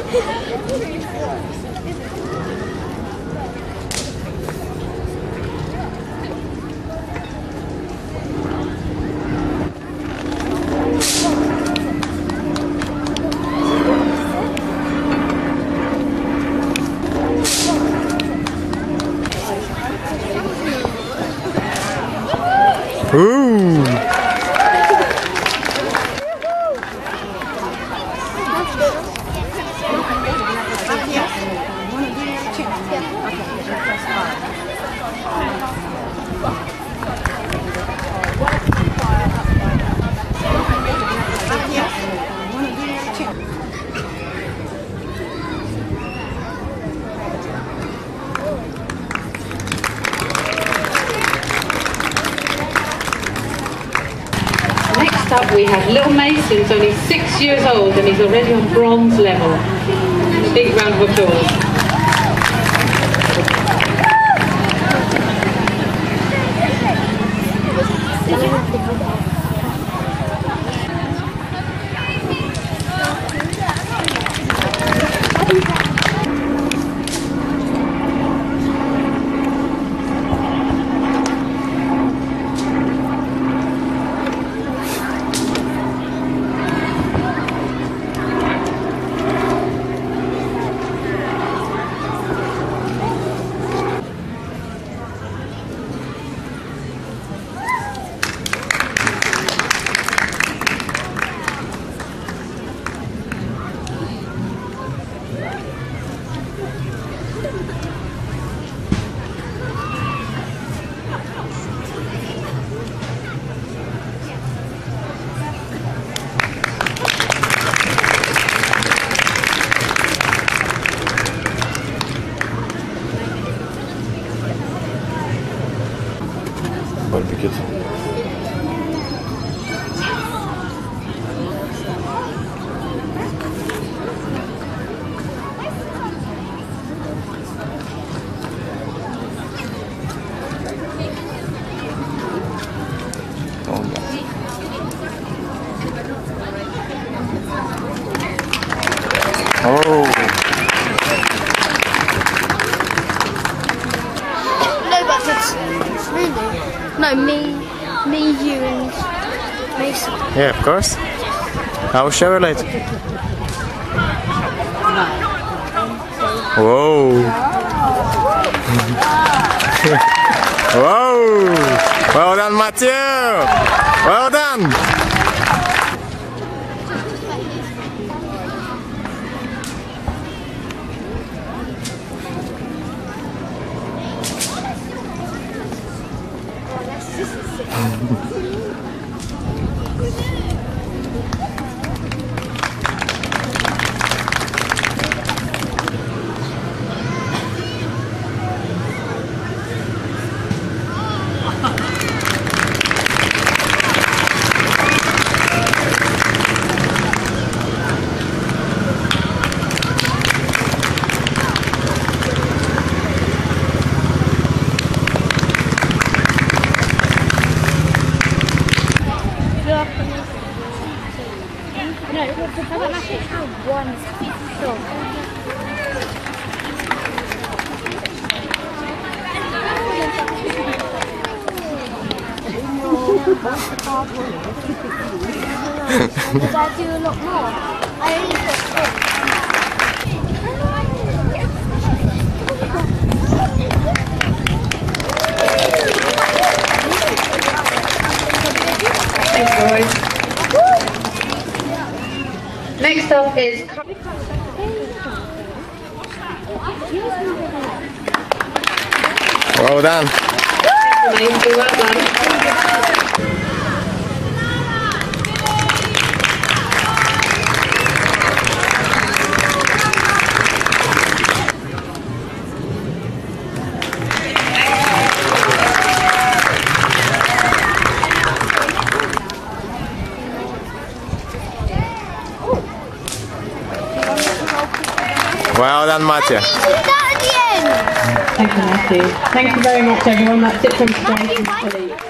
Ooh! Next up we have little Mason's only 6 years old and he's already on bronze level. A big round of applause. Barbecue. Oh. No, but it's really. No, me, you, and Mason. Yeah, of course. I will show you later. Whoa! Whoa! Well done, Matthew! Well done! Did I do a lot more? I only put 6. Thanks, boys. Next up is... Well done. Well done. Well done, Matthew. Thank you, Matthew. Thank you very much, everyone. That's it from Elite.